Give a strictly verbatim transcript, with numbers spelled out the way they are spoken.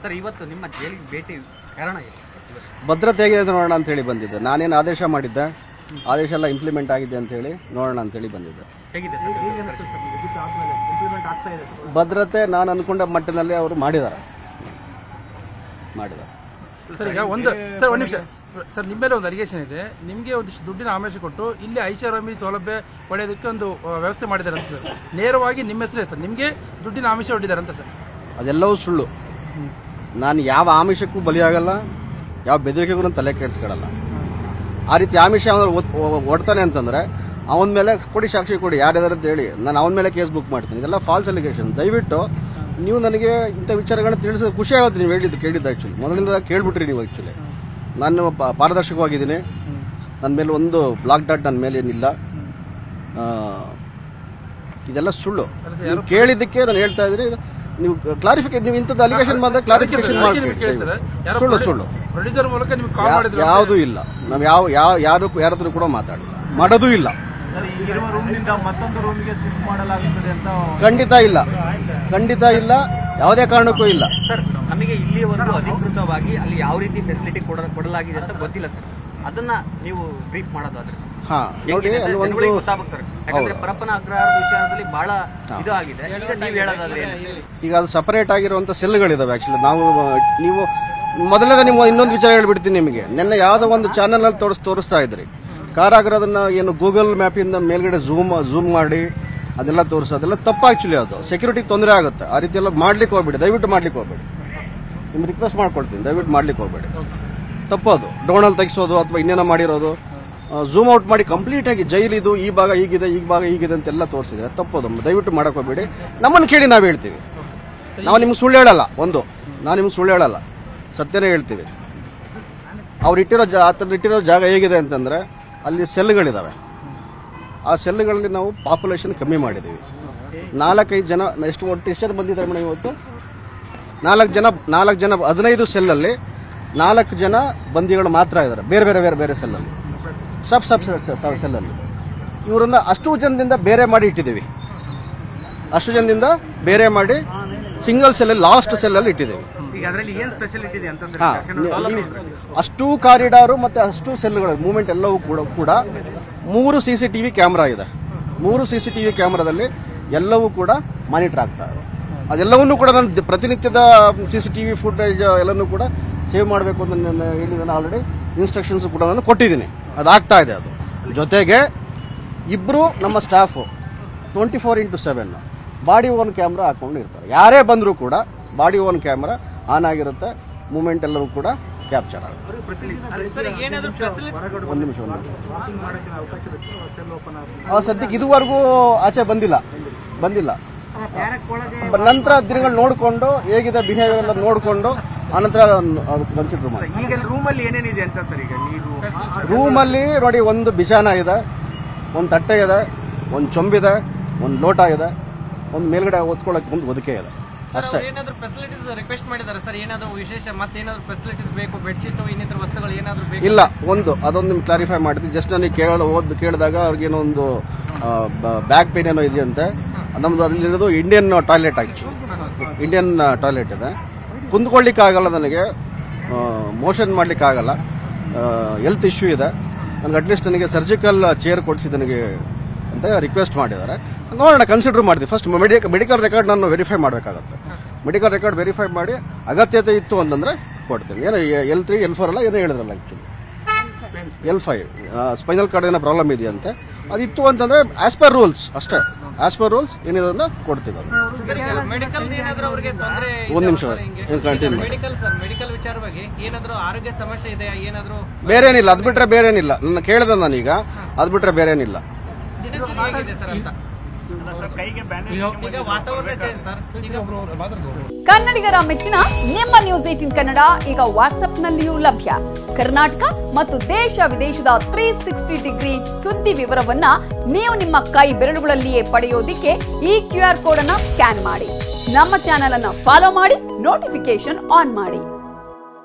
Sir ಇವತ್ತು ನಿಮ್ಮ ಜೈಲಿಗೆ ಭೇಟಿ ಕಾರಣ ಏನು? ಭದ್ರತೆ ಹೇಗಿದೆ ನೋಡೋಣ ಅಂತ ಹೇಳಿ ಬಂದಿದ್ದೆ. ನಾನೇನು ಆದೇಶ ಮಾಡಿದ್ದೆ, ಆದೇಶ ಎಲ್ಲ ಇಂಪ್ಲಿಮೆಂಟ್ ಆಗಿದೆ ಅಂತ ಹೇಳಿ ನೋಡೋಣ ಅಂತ ಹೇಳಿ ಬಂದಿದ್ದೆ. ಹೇಗಿದೆ ಸರ್ ಇಂಪ್ಲಿಮೆಂಟ್ ಆಗ್ತಾ ಇದೆ? ಭದ್ರತೆ ನಾನು ಅನ್ಕೊಂಡ ಮಟ್ಟದಲ್ಲಿ ಅವರು ಮಾಡಿದ್ದಾರೆ ಮಾಡಿದ್ದಾರೆ ಸರ್ ಈಗ ಒಂದು ಸರ್ ಒಂದು ನಿಮಿಷ ಸರ್, ನಿಮ್ಮ ಮೇಲೆ ಒಂದು ಅಲಿಗೇಷನ್ ಇದೆ. ನಿಮಗೆ ಒಂದಿಷ್ಟು ದುಡ್ಡಿನ ಆಮಿಷ ಕೊಟ್ಟು ಇಲ್ಲಿ ಐಷಾರಾಮಿ ಸೌಲಭ್ಯ ಪಡೆಯೋದಕ್ಕೆ ಒಂದು ವ್ಯವಸ್ಥೆ ಮಾಡಿದ್ದಾರೆ ಅಂತ ಸರ್. ನೇರವಾಗಿ ನಿಮ್ಮ ಹೆಸರೇ ಸರ್, ನಿಮಗೆ ದುಡ್ಡಿನ ಆಮಿಷ ಹೊಡಿದ್ದಾರೆ ಅಂತ ಸರ್. ಅದೆಲ್ಲವೂ ಸುಳ್ಳು. ನಾನು ಯಾವ ಆಮಿಷಕ್ಕೂ ಬಲಿಯಾಗಲ್ಲ, ಯಾವ ಬೆದರಿಕೆಗೂ ನಾನು ತಲೆ ಕೆಡಿಸ್ಕೊಳ್ಳಲ್ಲ. ಆ ರೀತಿ ಆಮಿಷ ಒಡ್ತಾನೆ ಅಂತಂದ್ರೆ ಅವನ ಮೇಲೆ ಕೊಡಿ, ಸಾಕ್ಷಿ ಕೊಡಿ, ಯಾರ್ಯಾರು ಅಂತ ಹೇಳಿ ನಾನು ಅವನ ಮೇಲೆ ಕೇಸ್ ಬುಕ್ ಮಾಡ್ತೀನಿ. ಇದೆಲ್ಲ ಫಾಲ್ಸ್ ಅಲಿಗೇಷನ್. ದಯವಿಟ್ಟು ನೀವು ನನಗೆ ಇಂಥ ವಿಚಾರಗಳನ್ನ ತಿಳಿಸೋದು ಖುಷಿ ಆಗುತ್ತೆ. ನೀವು ಹೇಳಿದ್ದು ಕೇಳಿದ್ದು ಆ್ಯಕ್ಚುಲಿ ಮೊದಲಿಂದ ಕೇಳ್ಬಿಟ್ರಿ ನೀವು. ಆ್ಯಕ್ಚುಲಿ ನಾನು ಪಾರದರ್ಶಕವಾಗಿದ್ದೀನಿ. ನನ್ನ ಮೇಲೆ ಒಂದು ಬ್ಲಾಕ್ ಡಾಟ್ ನನ್ನ ಮೇಲೆ ಏನಿಲ್ಲ. ಇದೆಲ್ಲ ಸುಳ್ಳು. ನೀವು ಕೇಳಿದ್ದಕ್ಕೆ ನಾನು ಹೇಳ್ತಾ ಇದ್ದೀನಿ. ನೀವು ಕ್ಲಾರಿಫಿಕೇಶನ್, ನೀವು ಇಂಥದ್ದು ಅಲಿಗೇಷನ್ ಮಾಡಿದ್ರೆ ಕ್ಲಾರಿಫಿಕೇಶನ್ ಮಾಡ್ತೀವಿ. ಸುಳ್ಳು ಸುಳ್ಳು ಯಾವುದೂ ಇಲ್ಲ. ನಾವು ಯಾವ ಯಾವ ಯಾರು ಯಾರ ಹತ್ರ ಕೂಡ ಮಾತಾಡಿ ಮಾಡೋದೂ ಇಲ್ಲ. ಮತ್ತೊಂದು ರೂಮ್ಗೆ ಶಿಫ್ಟ್ ಮಾಡಲಾಗುತ್ತದೆ ಅಂತ ಖಂಡಿತ ಇಲ್ಲ, ಖಂಡಿತ ಇಲ್ಲ, ಯಾವುದೇ ಕಾರಣಕ್ಕೂ ಇಲ್ಲ. ಸರ್, ನಮಗೆ ಇಲ್ಲಿಯವರೆಗೂ ಅಧಿಕೃತವಾಗಿ ಅಲ್ಲಿ ಯಾವ ರೀತಿ ಫೆಸಿಲಿಟಿ ಕೊಡಲಾಗಿದೆ ಅಂತ ಗೊತ್ತಿಲ್ಲ ಸರ್. ಅದನ್ನ ನೀವು ಬ್ರೀಫ್ ಮಾಡೋದಾದ್ರೆ ಹಾ ನೋಡಿ, ಅಲ್ಲಿ ಒಂದು ಗೊತ್ತಾಗುತ್ತೆ ಸರ್. ಯಾಕಂದ್ರೆ ಪರಪ್ಪನ ಅಗ್ರಹಾರ ವಿಚಾರದಲ್ಲಿ ಬಹಳ ಇದು ಆಗಿದೆ. ಈಗ ನೀವು ಹೇಳೋದಾದ್ರೆ ಈಗ ಅದು ಸಪರೇಟ್ ಆಗಿರುವಂತ ಸೆಲ್ಗಳಿದಾವೆ. ಆಕ್ಚುಲಿ ನಾವು ನೀವು ಮೊದಲೇ ನಿಮ್ಮ ಇನ್ನೊಂದು ವಿಚಾರ ಹೇಳ್ಬಿಡ್ತೀನಿ ನಿಮಗೆ. ನಿನ್ನೆ ಯಾವುದೋ ಒಂದು ಚಾನೆಲ್ ಅಲ್ಲಿ ತೋರಿಸ್ ತೋರಿಸ್ತಾ ಇದ್ರಿ ಕಾರಾಗೃಹದನ್ನ ಏನು ಗೂಗಲ್ ಮ್ಯಾಪ್ ಇಂದ ಮೇಲ್ಗಡೆ ಝೂಮ್ ಝೂಮ್ ಮಾಡಿ ಅದೆಲ್ಲ ತೋರಿಸೋದೆಲ್ಲ ತಪ್ಪು. ಆಕ್ಚುಲಿ ಅದು ಸೆಕ್ಯೂರಿಟಿ ತೊಂದರೆ ಆಗುತ್ತೆ. ಆ ರೀತಿ ಎಲ್ಲ ಮಾಡ್ಲಿಕ್ಕೆ ಹೋಗ್ಬೇಡಿ, ದಯವಿಟ್ಟು ಮಾಡ್ಲಿಕ್ಕೆ ಹೋಗ್ಬೇಡಿ. ನಿಮ್ಗೆ ರಿಕ್ವೆಸ್ಟ್ ಮಾಡ್ಕೊಳ್ತೀನಿ, ದಯವಿಟ್ಟು ಮಾಡ್ಲಿಕ್ಕೆ ಹೋಗ್ಬೇಡಿ. ತಪ್ಪದು. ಡ್ರೋನಲ್ಲಿ ತೆಗಿಸೋದು ಅಥವಾ ಇನ್ನೇನೋ ಮಾಡಿರೋದು, ಝೂಮ್ ಔಟ್ ಮಾಡಿ ಕಂಪ್ಲೀಟ್ ಆಗಿ ಜೈಲಿದು ಈ ಭಾಗ ಹೀಗಿದೆ, ಈ ಭಾಗ ಹೀಗಿದೆ ಅಂತೆಲ್ಲ ತೋರಿಸಿದ್ರೆ ತಪ್ಪದು. ದಯವಿಟ್ಟು ಮಾಡಕ್ ಹೋಗ್ಬೇಡಿ. ನಮ್ಮನ್ನು ಕೇಳಿ ನಾವು ಹೇಳ್ತೀವಿ. ನಾವು ನಿಮ್ಗೆ ಸುಳ್ಳು ಹೇಳಲ್ಲ. ಒಂದು, ನಾವು ನಿಮ್ಗೆ ಸುಳ್ಳು ಹೇಳಲ್ಲ, ಸತ್ಯನೇ ಹೇಳ್ತೀವಿ. ಅವ್ರು ಇಟ್ಟಿರೋ ಜಾ ಆತರ ಇಟ್ಟಿರೋ ಜಾಗ ಹೇಗಿದೆ ಅಂತಂದ್ರೆ ಅಲ್ಲಿ ಸೆಲ್ಗಳಿದಾವೆ. ಆ ಸೆಲ್ಗಳಲ್ಲಿ ನಾವು ಪಾಪ್ಯುಲೇಷನ್ ಕಮ್ಮಿ ಮಾಡಿದ್ದೀವಿ. ನಾಲ್ಕೈದು ಜನ ಎಷ್ಟು ಒಟ್ಟು ಎಷ್ಟು ಜನ ಬಂದಿದ್ದಾರೆ ಮೇಡಮ್ ಇವತ್ತು? ನಾಲ್ಕು ಜನ ನಾಲ್ಕು ಜನ ಹದಿನೈದು ಸೆಲ್ಲಲ್ಲಿ ನಾಲ್ಕು ಜನ ಬಂದಿಗಳು ಮಾತ್ರ ಇದ್ದಾರೆ, ಬೇರೆ ಬೇರೆ ಬೇರೆ ಬೇರೆ ಸೆಲ್ಲಲ್ಲಿ, ಸಬ್ ಸಬ್ ಸೆಲ್ಲಲ್ಲಿ. ಇವರನ್ನ ಅಷ್ಟು ಜನದಿಂದ ಬೇರೆ ಮಾಡಿ ಇಟ್ಟಿದ್ದೀವಿ. ಅಷ್ಟು ಜನದಿಂದ ಬೇರೆ ಮಾಡಿ ಸಿಂಗಲ್ ಸೆಲ್ಲಲ್ಲಿ ಲಾಸ್ಟ್ ಸೆಲ್ಲಲ್ಲಿ ಇಟ್ಟಿದ್ದೀವಿ. ಹಾ, ಅಷ್ಟು ಕಾರಿಡಾರು ಮತ್ತೆ ಅಷ್ಟು ಸೆಲ್ಗಳು ಮೂವ್ಮೆಂಟ್ ಎಲ್ಲವೂ ಕೂಡ ಕೂಡ ಮೂರು ಸಿಸಿಟಿವಿ ಕ್ಯಾಮೆರಾ ಇದೆ. ಮೂರು ಸಿಸಿಟಿವಿ ಕ್ಯಾಮೆರಾದಲ್ಲಿ ಎಲ್ಲವೂ ಕೂಡ ಮಾನಿಟರ್ ಆಗ್ತಾ ಇದೆ. ಅದೆಲ್ಲವನ್ನೂ ಕೂಡ ನಾನು ಪ್ರತಿನಿತ್ಯದ ಸಿಸಿಟಿವಿ ಫುಟೇಜ್ ಎಲ್ಲನೂ ಕೂಡ ಸೇವ್ ಮಾಡಬೇಕು ಅಂತ ನಾನು ಹೇಳಿದ್ದೇನೆ. ಆಲ್ರೆಡಿ ಇನ್ಸ್ಟ್ರಕ್ಷನ್ಸ್ ಕೂಡ ನಾನು ಕೊಟ್ಟಿದ್ದೀನಿ. ಅದಾಗ್ತಾ ಇದೆ. ಅದು ಜೊತೆಗೆ ಇಬ್ರು ನಮ್ಮ staff twenty four into seven body on camera ಹಾಕೊಂಡು ಇರ್ತಾರೆ. ಯಾರೇ ಬಂದರೂ ಕೂಡ ಬಾಡಿ ಓನ್ ಕ್ಯಾಮ್ರಾ ಆನ್ ಆಗಿರುತ್ತೆ. ಮೂವ್ಮೆಂಟ್ ಎಲ್ಲರೂ ಕೂಡ ಕ್ಯಾಪ್ಚರ್ ಆಗುತ್ತೆ. ಒಂದು ನಿಮಿಷ ಒಂದು ಸದ್ಯಕ್ಕೆ ಇದುವರೆಗೂ ಆಚೆ ಬಂದಿಲ್ಲ ಬಂದಿಲ್ಲ ನಂತರ ದಿನಗಳು ನೋಡಿಕೊಂಡು ಹೇಗಿದೆ ಬಿಹೇವಿಯರ್ ಎಲ್ಲ ನೋಡಿಕೊಂಡು ಆನಂತರ ಕನ್ಸಿಡರ್ ಮಾಡಿ. ರೂಮಲ್ಲಿ ಏನೇನಿದೆ ಅಂತ ಸರ್? ಈಗ ರೂಮಲ್ಲಿ ನೋಡಿ, ಒಂದು ಬಿಜಾನ ಇದೆ, ಒಂದು ತಟ್ಟೆ ಇದೆ, ಒಂದು ಚೊಂಬಿದೆ, ಒಂದು ಲೋಟ ಇದೆ, ಒಂದು ಮೇಲ್ಗಡೆ ಓದ್ಕೊಳ್ಳೋಕೆ ಒಂದು ಒದಕೆ ಇದೆ ಅಷ್ಟೇ. ಏನಾದರೂ ಫೆಸಿಲಿಟೀಸ್ ರಿಕ್ವೆಸ್ಟ್ ಮಾಡಿದ್ದಾರೆ ಸರ್? ಏನಾದರೂ ವಿಶೇಷ ಮತ್ತೆ ಏನಾದರೂ ಫೆಸಿಲಿಟೀಸ್ ಬೇಕು? ಬೆಡ್ಶೀಟ್ ಇನ್ನಿತರ ವಸ್ತುಗಳು ಏನಾದರೂ ಬೇಕು? ಇಲ್ಲ, ಒಂದು ಅದೊಂದು ನಿಮ್ಗೆ ಕ್ಲಾರಿಫೈ ಮಾಡ್ತೀವಿ. ಜಸ್ಟ್ ನನಗೆ ಕೇಳ ಓದ್ ಕೇಳಿದಾಗ ಅವ್ರಿಗೇನೋ ಒಂದು ಬ್ಯಾಕ್ ಪೇನ್ ಏನೋ ಇದೆಯಂತೆ. ನಮ್ದು ಅಲ್ಲಿರೋದು ಇಂಡಿಯನ್ ಟಾಯ್ಲೆಟ್ ಆಯ್ತು. ಇಂಡಿಯನ್ ಟಾಯ್ಲೆಟ್ ಇದೆ. ಕುಂದ್ಕೊಳ್ಳಿಕ್ಕೆ ಆಗಲ್ಲ, ನನಗೆ ಮೋಷನ್ ಮಾಡ್ಲಿಕ್ಕೆ ಆಗಲ್ಲ, ಹೆಲ್ತ್ ಇಶ್ಯೂ ಇದೆ. ನನಗೆ ಅಟ್ಲೀಸ್ಟ್ ನನಗೆ ಸರ್ಜಿಕಲ್ ಚೇರ್ ಕೊಡಿಸಿ ನನಗೆ ಅಂತ ರಿಕ್ವೆಸ್ಟ್ ಮಾಡಿದ್ದಾರೆ. ನೋಡೋಣ, ಕನ್ಸಿಡರ್ ಮಾಡ್ತೀವಿ. ಫಸ್ಟ್ ಮೆಡಿಕಲ್ ರೆಕಾರ್ಡ್ ನಾನು ವೆರಿಫೈ ಮಾಡಬೇಕಾಗುತ್ತೆ. ಮೆಡಿಕಲ್ ರೆಕಾರ್ಡ್ ವೆರಿಫೈ ಮಾಡಿ ಅಗತ್ಯತೆ ಇತ್ತು ಅಂತಂದ್ರೆ ಕೊಡ್ತೀನಿ. ಏನೋ ಎಲ್ ತ್ರೀ ಎಲ್ ಫೋರ್ ಅಲ್ಲ ಏನೋ ಹೇಳಿದ್ರಲ್ಲ, actually L five spinal cord ಏನೋ ಪ್ರಾಬ್ಲಮ್ ಇದೆಯಂತೆ. ಅದಿತ್ತು ಅಂತಂದ್ರೆ ಆಸ್ ಪರ್ ರೂಲ್ಸ್ ಅಷ್ಟೇ, ಆಸ್ ಪರ್ ರೂಲ್ಸ್ ಏನಿದೆ ಕೊಡ್ತೀವಿ. ಒಂದು ನಿಮಿಷ ಕಂಟಿನ್ಯೂ. ಬೇರೆ ಏನಿಲ್ಲ, ಅದ್ ಬಿಟ್ರೆ ಬೇರೆ ಏನಿಲ್ಲ. ನನ್ನ ಕೇಳಿದೆ ನಾನೀಗ, ಅದ್ ಬಿಟ್ರೆ ಬೇರೆ ಏನಿಲ್ಲ. ಕನ್ನಡಿಗರ ಮೆಚ್ಚಿನ ನಿಮ್ಮ ನ್ಯೂಸ್ ಏಟೀನ್ ಕನ್ನಡ ಈಗ ವಾಟ್ಸ್ಆಪ್ನಲ್ಲಿಯೂ ಲಭ್ಯ. ಕರ್ನಾಟಕ ಮತ್ತು ದೇಶ ವಿದೇಶದ ತ್ರೀ ಸಿಕ್ಸ್ಟಿ ಡಿಗ್ರಿ ಸುದ್ದಿ ವಿವರವನ್ನ ನೀವು ನಿಮ್ಮ ಕೈ ಬೆರಳುಗಳಲ್ಲಿಯೇ ಪಡೆಯೋದಿಕ್ಕೆ ಈ ಕ್ಯೂ ಆರ್ ಕೋಡ್ ಅನ್ನ ಸ್ಕ್ಯಾನ್ ಮಾಡಿ. ನಮ್ಮ ಚಾನೆಲ್ ಅನ್ನ ಫಾಲೋ ಮಾಡಿ, ನೋಟಿಫಿಕೇಶನ್ ಆನ್ ಮಾಡಿ.